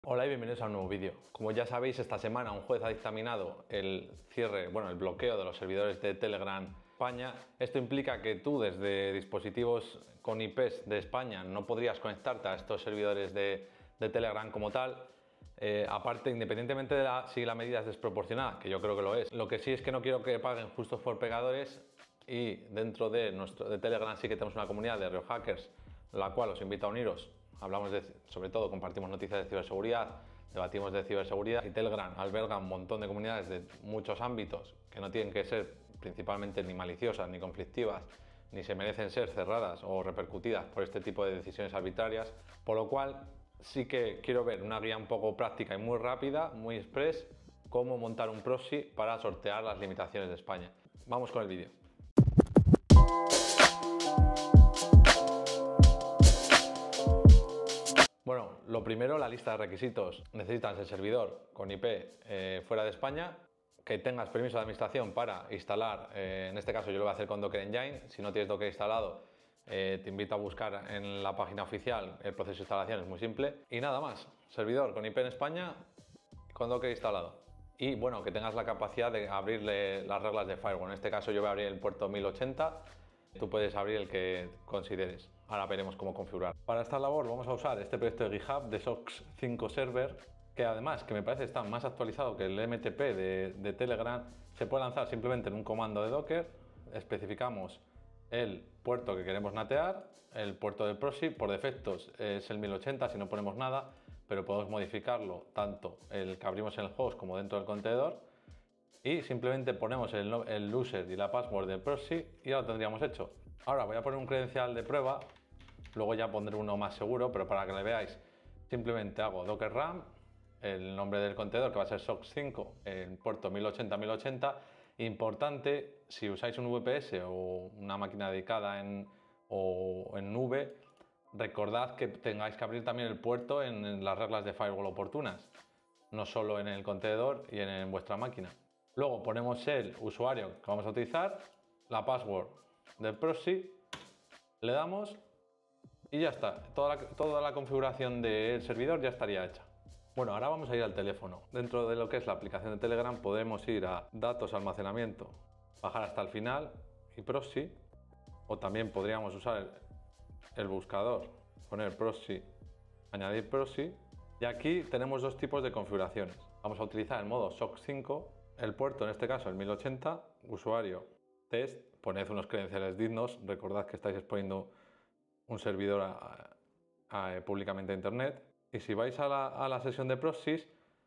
Hola y bienvenidos a un nuevo vídeo. Como ya sabéis, esta semana un juez ha dictaminado el el bloqueo de los servidores de Telegram España. Esto implica que tú desde dispositivos con IPs de España no podrías conectarte a estos servidores de Telegram como tal. Aparte, independientemente de si la medida es desproporcionada, que yo creo que lo es, lo que sí es que no quiero que paguen justos por pecadores, y dentro de Telegram sí que tenemos una comunidad de ReoHackers, la cual os invito a uniros. Hablamos sobre todo, compartimos noticias de ciberseguridad, debatimos de ciberseguridad, y Telegram alberga un montón de comunidades de muchos ámbitos que no tienen que ser principalmente ni maliciosas ni conflictivas, ni se merecen ser cerradas o repercutidas por este tipo de decisiones arbitrarias, por lo cual sí que quiero ver una guía un poco práctica y muy rápida, muy express, cómo montar un proxy para sortear las limitaciones de España. Vamos con el vídeo. Bueno, lo primero, la lista de requisitos. Necesitas el servidor con IP fuera de España, que tengas permiso de administración para instalar, en este caso yo lo voy a hacer con Docker Engine. Si no tienes Docker instalado, te invito a buscar en la página oficial el proceso de instalación, es muy simple. Y nada más, servidor con IP en España, con Docker instalado. Y bueno, que tengas la capacidad de abrirle las reglas de firewall. En este caso yo voy a abrir el puerto 1080, tú puedes abrir el que consideres. Ahora veremos cómo configurar. Para esta labor vamos a usar este proyecto de GitHub de SOX 5 Server, que además, que me parece está más actualizado que el MTP de Telegram. Se puede lanzar simplemente en un comando de Docker. Especificamos el puerto que queremos natear, el puerto del proxy. Por defecto es el 1080 si no ponemos nada, pero podemos modificarlo tanto el que abrimos en el host como dentro del contenedor, y simplemente ponemos el user y la password del proxy y ya lo tendríamos hecho. Ahora voy a poner un credencial de prueba, luego ya pondré uno más seguro, pero para que le veáis, simplemente hago docker run, el nombre del contenedor que va a ser SOX 5, el puerto 1080-1080. Importante, si usáis un VPS o una máquina dedicada o en nube, recordad que tengáis que abrir también el puerto en las reglas de firewall oportunas, no solo en el contenedor y en vuestra máquina. Luego ponemos el usuario que vamos a utilizar, la password del proxy, le damos y ya está. Toda la configuración del servidor ya estaría hecha. Bueno, ahora vamos a ir al teléfono. Dentro de lo que es la aplicación de Telegram podemos ir a datos, almacenamiento, bajar hasta el final y proxy, o también podríamos usar el buscador, poner proxy, añadir proxy, y aquí tenemos dos tipos de configuraciones. Vamos a utilizar el modo SOX 5, el puerto en este caso el 1080, usuario, test, poned unos credenciales dignos, recordad que estáis exponiendo un servidor públicamente a internet. Y si vais a la sesión de proxies,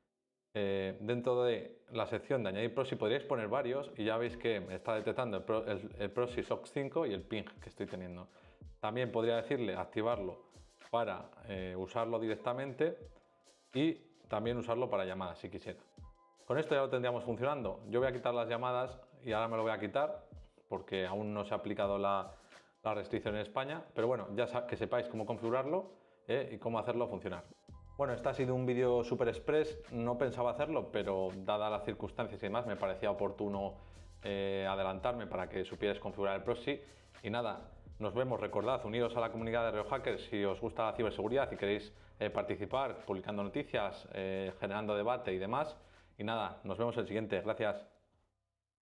dentro de la sección de añadir proxy podríais poner varios, y ya veis que me está detectando el proxy SOX 5 y el ping que estoy teniendo. También podría decirle activarlo para usarlo directamente, y también usarlo para llamadas si quisiera. Con esto ya lo tendríamos funcionando. Yo voy a quitar las llamadas y ahora me lo voy a quitar porque aún no se ha aplicado la restricción en España, pero bueno, ya que sepáis cómo configurarlo y cómo hacerlo funcionar. Bueno, este ha sido un vídeo super express, no pensaba hacerlo, pero dadas las circunstancias y demás me parecía oportuno adelantarme para que supierais configurar el proxy. Y nada, nos vemos. Recordad, uniros a la comunidad de ReoHackers si os gusta la ciberseguridad y queréis participar publicando noticias, generando debate y demás. Y nada, nos vemos en el siguiente. Gracias.